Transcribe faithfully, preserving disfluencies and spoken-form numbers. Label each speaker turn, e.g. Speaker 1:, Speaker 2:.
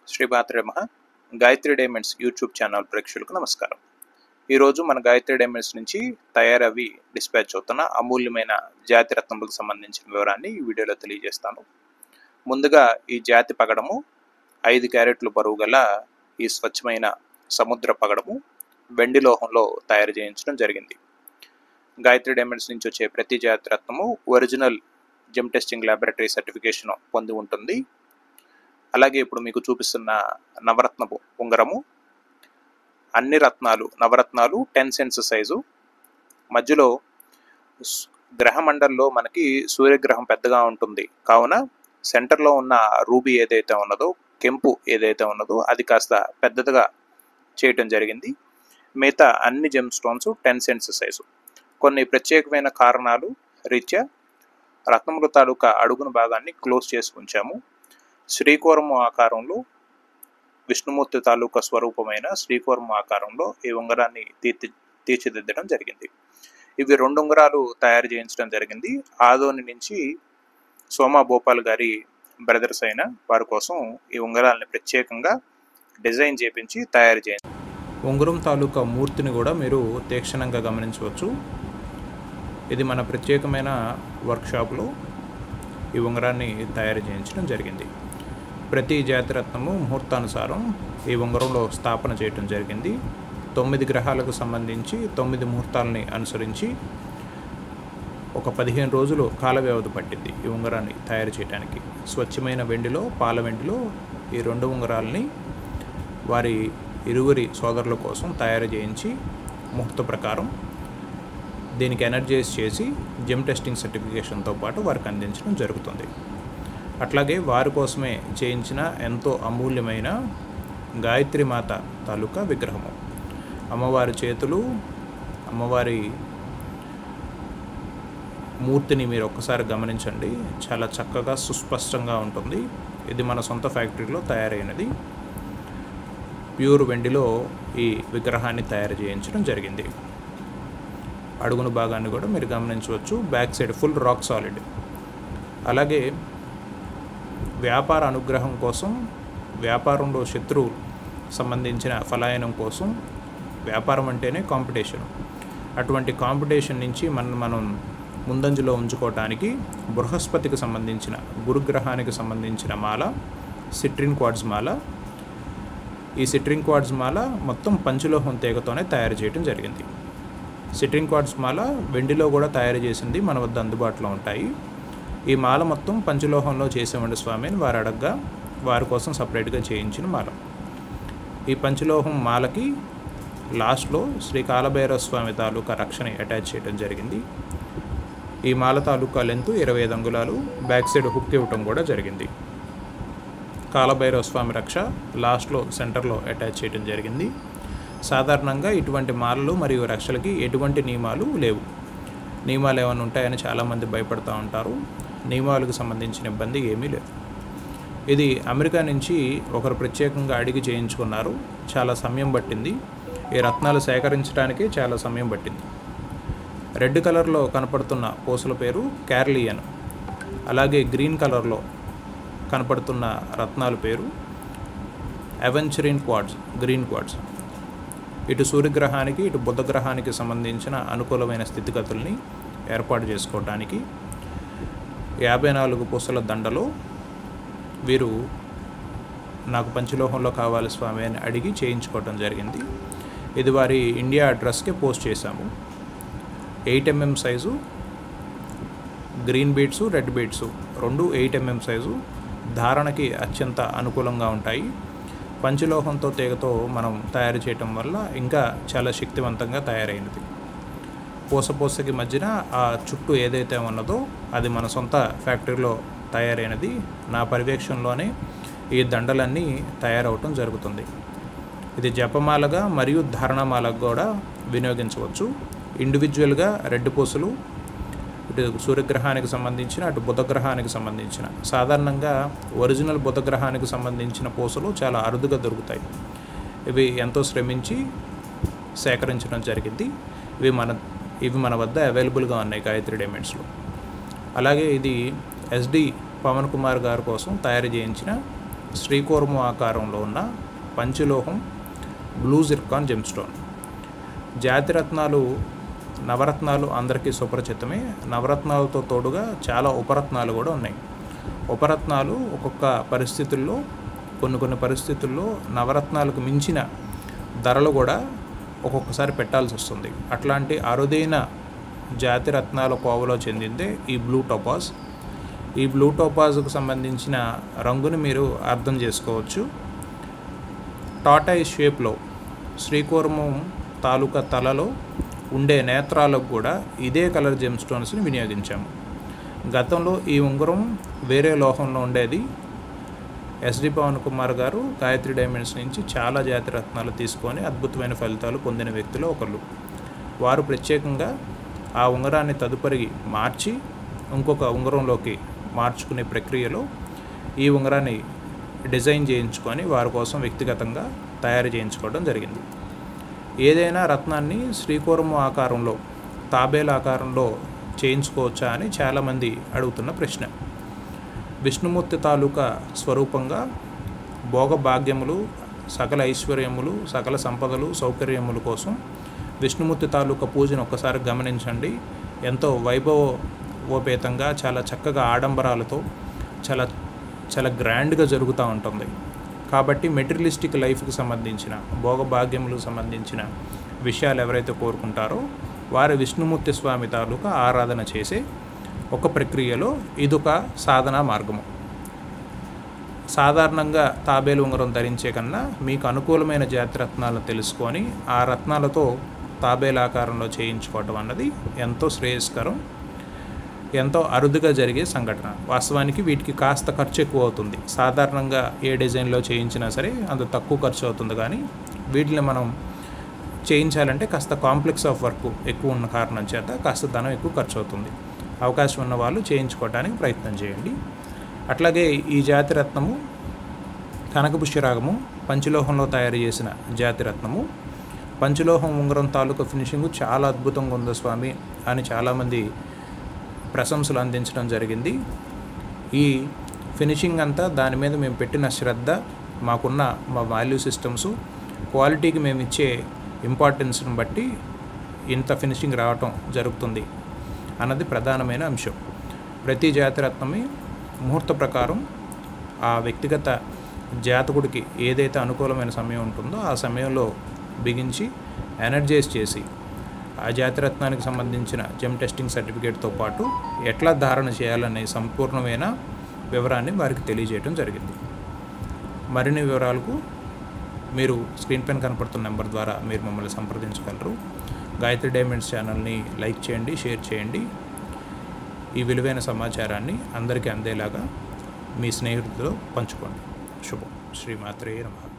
Speaker 1: శ్రీమాత్రే నమః. Gayatri diamonds YouTube channel ప్రేక్షకులకు నమస్కారం. ఈరోజు మన గాయత్రి డైమండ్స్ నుంచి తయారవి డిస్పాచ్ అవుతున్న అమూల్యమైన జాతి రత్నములకు సంబంధించిన వివరాన్ని ఈ వీడియోలో తెలియజేస్తాను. ముందుగా ఈ జాతి పగడము ఐదు క్యారెట్లు బరువు గల ఈ స్వచ్ఛమైన సముద్ర పగడము వెండి లోహంలో తయారు చేయించడం జరిగింది. గాయత్రి డైమండ్స్ నుంచి వచ్చే ప్రతి జాతి రత్నము original gem testing laboratory certification పొంది ఉంటుంది. అలాగే ఇప్పుడు మీకు చూపిస్తున్న నవరత్నపు ఉంగరము అన్ని రత్నాలు నవరత్నాలు టెన్ సెంట్స్ సైజు. మధ్యలో గ్రహమండలంలో మనకి సూర్యగ్రహం పెద్దగా ఉంటుంది కావున సెంటర్లో ఉన్న రూబీ ఏదైతే ఉన్నదో కెంపు ఏదైతే ఉన్నదో అది కాస్త పెద్దదిగా చేయటం జరిగింది. మిగతా అన్ని gem stones ten cents size. కొన్ని ప్రత్యేకమైన కారణాలు రీత్యా రత్నముల తాలూకా అడుగున భాగాన్ని క్లోజ్ చేసి ఉంచాము. శ్రీకూర్మ ఆకారంలో విష్ణుమూర్తి తాలూకా స్వరూపమైన శ్రీకూర్మ ఆకారంలో ఈ ఉంగరాన్ని తీర్చి తీర్చిదిద్దడం జరిగింది. ఇవి రెండు ఉంగరాలు తయారు చేయించడం జరిగింది. ఆదోని నుంచి సోమా భోపాల్ గారి బ్రదర్స్ అయిన వారి కోసం ఈ ఉంగరాలని ప్రత్యేకంగా డిజైన్ చేయించి తయారు చేయించారు. ఉంగరం తాలూకా మూర్తిని కూడా మీరు తీక్షణంగా గమనించవచ్చు. ఇది మన ప్రత్యేకమైన వర్క్షాప్లో ఈ ఉంగరాన్ని తయారు చేయించడం జరిగింది. ప్రతి జాతిరత్నము ముహూర్తానుసారం ఈ ఉంగరంలో స్థాపన చేయటం జరిగింది. తొమ్మిది గ్రహాలకు సంబంధించి తొమ్మిది ముహూర్తాలని అనుసరించి ఒక పదిహేను రోజులు కాల వ్యవధి పట్టింది ఈ ఉంగరాన్ని తయారు చేయడానికి. స్వచ్ఛమైన వెండిలో పాల వెండిలో ఈ రెండు ఉంగరాలని వారి ఇరువురి సోదరుల కోసం తయారు చేయించి ముహూర్త ప్రకారం దీనికి ఎనర్జైజ్ చేసి జెమ్ టెస్టింగ్ సర్టిఫికేషన్తో పాటు వారికి అందించడం జరుగుతుంది. అట్లాగే వారి కోసమే చేయించిన ఎంతో అమూల్యమైన గాయత్రి మాత తాలూకా విగ్రహము. అమ్మవారి చేతులు అమ్మవారి మూర్తిని మీరు ఒక్కసారి గమనించండి. చాలా చక్కగా సుస్పష్టంగా ఉంటుంది. ఇది మన సొంత ఫ్యాక్టరీలో తయారైనది. ప్యూర్ వెండిలో ఈ విగ్రహాన్ని తయారు చేయించడం జరిగింది. అడుగున భాగాన్ని కూడా మీరు గమనించవచ్చు. Back side full rock solid. అలాగే వ్యాపార అనుగ్రహం కోసం వ్యాపారంలో శత్రువు సంబంధించిన ఫలాయనం కోసం వ్యాపారం అంటేనే కాంపిటీషన్. అటువంటి కాంపిటీషన్ నుంచి మనం మనం ముందంజలో ఉంచుకోవటానికి బృహస్పతికి సంబంధించిన గురుగ్రహానికి సంబంధించిన మాల సిట్రిన్ క్వార్ట్జ్ మాల. ఈ సిట్రిన్ క్వార్ట్జ్ మాల మొత్తం పంచలోహం తీగతోనే తయారు చేయడం జరిగింది. సిట్రిన్ క్వార్ట్జ్ మాల వెండిలో కూడా తయారు చేసింది మన వద్ద అందుబాటులో ఉంటాయి. ఈ మాల మొత్తం పంచలోహంలో చేసేవండి స్వామి అని వారు అడగ్గా వారి కోసం సపరేట్గా చేయించిన మాల. ఈ పంచలోహం మాలకి లాస్ట్లో శ్రీ కాలభైరవ స్వామి తాలూకా రక్షని అటాచ్ చేయడం జరిగింది. ఈ మాల తాలూకా లెంత్ ఇరవై ఐదు అంగుళాలు. బ్యాక్ సైడ్ హుక్ ఇవ్వటం కూడా జరిగింది. కాలభైరవ స్వామి రక్ష లాస్ట్లో సెంటర్లో అటాచ్ చేయడం జరిగింది. సాధారణంగా ఇటువంటి మాలలు మరియు రక్షలకి ఎటువంటి నియమాలు లేవు. నియమాలు ఏమైనా ఉంటాయని చాలామంది భయపడుతూ ఉంటారు. నియమాలకు సంబంధించిన ఇబ్బంది ఏమీ లేదు. ఇది అమెరికా నుంచి ఒకరు ప్రత్యేకంగా అడిగి చేయించుకున్నారు. చాలా సమయం పట్టింది. ఈ రత్నాలు సేకరించడానికి చాలా సమయం పట్టింది. రెడ్ కలర్లో కనపడుతున్న పూసల పేరు క్యార్లియన్. అలాగే గ్రీన్ కలర్లో కనపడుతున్న రత్నాల పేరు అవెంచరిన్ క్వార్ట్జ్ గ్రీన్ క్వార్ట్జ్. ఇటు సూర్యగ్రహానికి ఇటు బుధగ్రహానికి సంబంధించిన అనుకూలమైన స్థితిగతుల్ని ఏర్పాటు చేసుకోవడానికి యాభై నాలుగు పూసల దండలో వీరు నాకు పంచలోహంలో కావాలి స్వామి అని అడిగి చేయించుకోవడం జరిగింది. ఇది వారి ఇండియా అడ్రస్కే పోస్ట్ చేశాము. Eight MM size green beads red beads రెండు ఎయిట్ ఎంఎం సైజు ధారణకి అత్యంత అనుకూలంగా ఉంటాయి. పంచలోహంతో తీగతో మనం తయారు చేయటం వల్ల ఇంకా చాలా శక్తివంతంగా తయారైనది. పూసపూసకి మధ్యన ఆ చుట్టూ ఏదైతే ఉన్నదో అది మన సొంత ఫ్యాక్టరీలో తయారైనది. నా పర్యవేక్షణలోనే ఈ దండలన్నీ తయారవటం జరుగుతుంది. ఇది జపమాలగా మరియు ధారణమాలకు కూడా వినియోగించవచ్చు. ఇండివిజువల్గా రెడ్ పూసలు ఇటు సూర్యగ్రహానికి సంబంధించిన అటు బుధగ్రహానికి సంబంధించిన సాధారణంగా ఒరిజినల్ బుధగ్రహానికి సంబంధించిన పూసలు చాలా అరుదుగా దొరుకుతాయి. ఇవి ఎంతో శ్రమించి సేకరించడం జరిగింది. ఇవి మన ఇవి మన వద్ద అవైలబుల్గా ఉన్నాయి గాయత్రి డైమండ్స్లో. అలాగే ఇది ఎస్డి పవన్ కుమార్ గారి కోసం తయారు చేయించిన శ్రీకూర్మ ఆకారంలో ఉన్న పంచలోహం బ్లూ జిర్కాన్ జెమ్స్టోన్. జాతిరత్నాలు నవరత్నాలు అందరికీ సుపరిచితమే. నవరత్నాలతో తోడుగా చాలా ఉపరత్నాలు కూడా ఉన్నాయి. ఉపరత్నాలు ఒక్కొక్క పరిస్థితుల్లో కొన్ని కొన్ని పరిస్థితుల్లో నవరత్నాలకు మించిన ధరలు కూడా ఒక్కొక్కసారి పెట్టాల్సి వస్తుంది. అట్లాంటి అరుదైన జాతిరత్నాల కోవలో చెందిందే ఈ బ్లూ టోపాజ్. ఈ బ్లూ టోపాజ్కు సంబంధించిన రంగుని మీరు అర్థం చేసుకోవచ్చు. టాటాయి షేప్లో శ్రీకూర్మం తాలూకా తలలో ఉండే నేత్రాలకు కూడా ఇదే కలర్ జెమ్ స్టోన్స్ని వినియోగించాము. గతంలో ఈ ఉంగరం వేరే లోహంలో ఉండేది. ఎస్డి పవన్ కుమార్ గారు గాయత్రి డైమండ్స్ నుంచి చాలా జాతిరత్నాలు తీసుకొని అద్భుతమైన ఫలితాలు పొందిన వ్యక్తులు ఒకళ్ళు. వారు ప్రత్యేకంగా ఆ ఉంగరాన్ని తదుపరి మార్చి ఇంకొక ఉంగరంలోకి మార్చుకునే ప్రక్రియలో ఈ ఉంగరాన్ని డిజైన్ చేయించుకొని వారి కోసం వ్యక్తిగతంగా తయారు చేయించుకోవడం జరిగింది. ఏదైనా రత్నాన్ని శ్రీకూర్మ ఆకారంలో తాబేల ఆకారంలో చేయించుకోవచ్చా అని చాలామంది అడుగుతున్న ప్రశ్న. విష్ణుమూర్తి తాలూకా స్వరూపంగా భోగభాగ్యములు, సకల ఐశ్వర్యములు, సకల సంపదలు, సౌకర్యముల కోసం విష్ణుమూర్తి తాలూకా పూజను ఒక్కసారి గమనించండి. ఎంతో వైభవోపేతంగా చాలా చక్కగా ఆడంబరాలతో చాలా చాలా గ్రాండ్గా జరుగుతూ ఉంటుంది. కాబట్టి మెటీరియలిస్టిక్ లైఫ్కి సంబంధించిన భోగభాగ్యములకు సంబంధించిన విషయాలు ఎవరైతే కోరుకుంటారో వారు విష్ణుమూర్తి స్వామి తాలూకా ఆరాధన చేసే ఒక ప్రక్రియలో ఇదొక సాధనా మార్గము. సాధారణంగా తాబేలు ఉంగరం ధరించే కన్నా మీకు అనుకూలమైన జాతిరత్నాలను తెలుసుకొని ఆ రత్నాలతో తాబేలు ఆకారంలో చేయించుకోవటం అన్నది ఎంతో శ్రేయస్కరం, ఎంతో అరుదుగా జరిగే సంఘటన. వాస్తవానికి వీటికి కాస్త ఖర్చు ఎక్కువ అవుతుంది. సాధారణంగా ఏ డిజైన్లో చేయించినా సరే అంత తక్కువ ఖర్చు అవుతుంది, కానీ వీటిని మనం చేయించాలంటే కాస్త కాంప్లెక్స్ ఆఫ్ వర్క్ ఎక్కువ ఉన్న కారణం చేత కాస్త ధనం ఎక్కువ ఖర్చు అవుతుంది. అవకాశం ఉన్న వాళ్ళు చేయించుకోవడానికి ప్రయత్నం చేయండి. అట్లాగే ఈ జాతిరత్నము కనకపుష్యరాగము పంచలోహంలో తయారు చేసిన జాతిరత్నము. పంచలోహం ఉంగరం తాలూకా ఫినిషింగ్ చాలా అద్భుతంగా ఉంది స్వామి అని చాలామంది ప్రశంసలు అందించడం జరిగింది. ఈ ఫినిషింగ్ అంతా దాని మీద మేము పెట్టిన శ్రద్ధ, మాకున్న మా వాల్యూ సిస్టమ్స్, క్వాలిటీకి మేము ఇచ్చే ఇంపార్టెన్స్ని బట్టి ఇంత ఫినిషింగ్ రావటం జరుగుతుంది అన్నది ప్రధానమైన అంశం. ప్రతి జాతిరత్నమే ముహూర్త ప్రకారం ఆ వ్యక్తిగత జాతకుడికి ఏదైతే అనుకూలమైన సమయం ఉంటుందో ఆ సమయంలో బిగించి ఎనర్జైజ్ చేసి ఆ జాతిరత్నానికి సంబంధించిన జెమ్ టెస్టింగ్ సర్టిఫికేట్తో పాటు ఎట్లా ధారణ చేయాలనే సంపూర్ణమైన వివరాన్ని వారికి తెలియజేయడం జరిగింది. మరిన్ని వివరాలకు మీరు స్క్రీన్ పైన కనపడుతున్న నెంబర్ ద్వారా మీరు మమ్మల్ని సంప్రదించగలరు. గాయత్రి డైమండ్స్ ఛానల్ని లైక్ చేయండి, షేర్ చేయండి. ఈ విలువైన సమాచారాన్ని అందరికీ అందేలాగా మీ స్నేహితులతో పంచుకోండి. శుభం. శ్రీమాత్రే నమః.